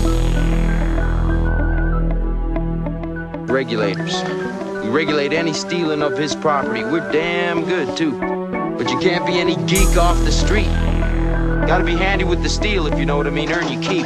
Regulators. We regulate any stealing of his property. We're damn good, too. But you can't be any geek off the street. Gotta be handy with the steel, if you know what I mean. Earn your keep.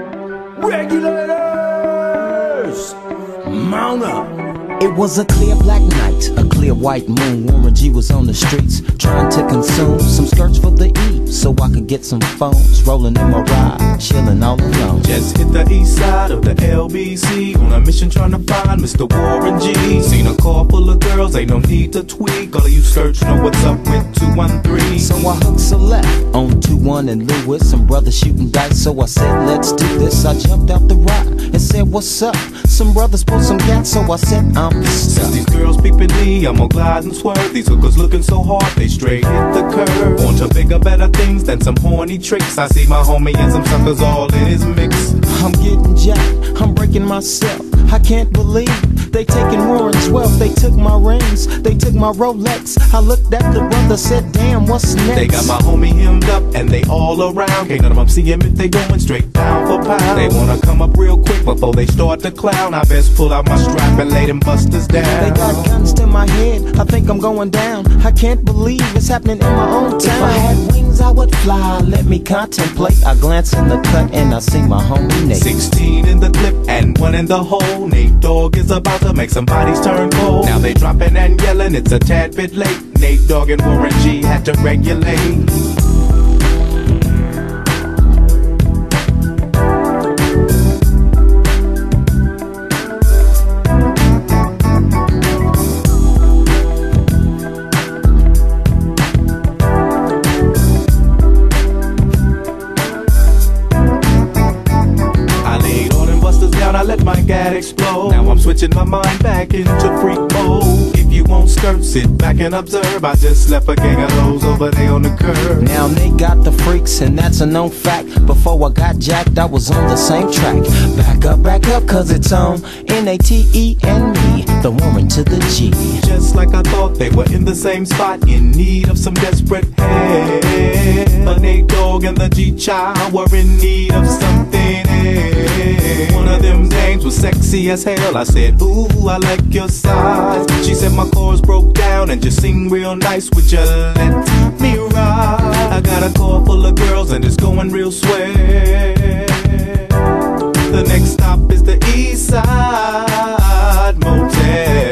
Regulators! Mount up! It was a clear black night, a clear white moon. Warren G was on the streets, trying to consume some skirts for the E, so I could get some phones. Rolling in my ride, chilling all alone. Just hit the east side of the LBC, on a mission trying to find Mr. Warren G. Seen a car full of girls, ain't no need to tweak. All of you search know what's up with 213. So I hooked a left on 21 and Lewis. Some brothers shooting dice, so I said, let's do this. I jumped out the ride and said, what's up? Some brothers pulled some gas, so I said, I'm stuck. Since these girls peeping me, I'm gonna glide and swerve. These hookers looking so hard, they straight hit the curve. On to bigger, better things than some horny tricks. I see my homie and some suckers all in his mix. I'm getting jacked, I'm breaking myself. I can't believe they taking Warren's wealth. They took my rings, they took my Rolex. I looked at the brother, said, damn, what's next? They got my homie hemmed up and they all around. Can't none of them see him if they going straight pound for pound. They wanna come up real quick before they start to clown. I best pull out my strap and lay them busters down. They got guns to my head, I think I'm going down. I can't believe it's happening in my own town. If I had wings I would fly, let me contemplate. I glance in the cut and I see my homie Nate. 16 in the clip and 1 in the hole. Nate Dogg is about to make some bodies turn cold. Now they dropping and yelling, it's a tad bit late. Nate Dogg and Warren G had to regulate. I let my gat explode. Now I'm switching my mind back into freak mode. If you won't skirt, sit back and observe. I just left a gang of those over there on the curb. Now they got the freaks and that's a known fact. Before I got jacked, I was on the same track. Back up, cause it's on N-A-T-E and me, the Warren to the G. Just like I thought, they were in the same spot, in need of some desperate help. The Nate Dogg and the G-Child were in need of something else. One of them dames was sexy as hell. I said, ooh, I like your size. She said my chords broke down and just sing real nice. Would you let me ride? I got a car full of girls and it's going real swell. The next stop is the East Side Motel.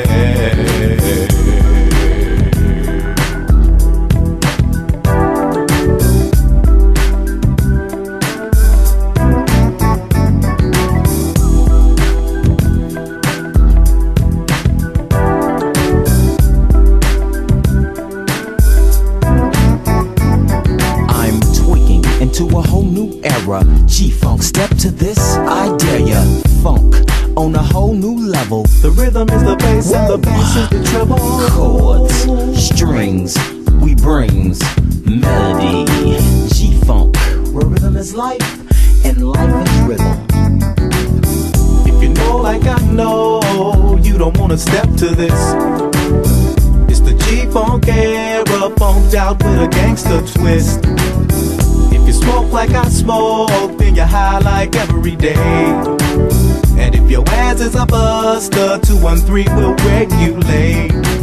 To a whole new era, G-Funk, step to this, I dare ya. Funk on a whole new level. The rhythm is the bass and the bass is the treble. Chords, strings, we brings melody. G-Funk, where rhythm is life and life is rhythm. If you know like I know, you don't wanna step to this. It's the G-Funk era, funked out with a gangster twist. If you smoke like I smoke, then you're high like every day. And if your ass is a buster, 213 will regulate.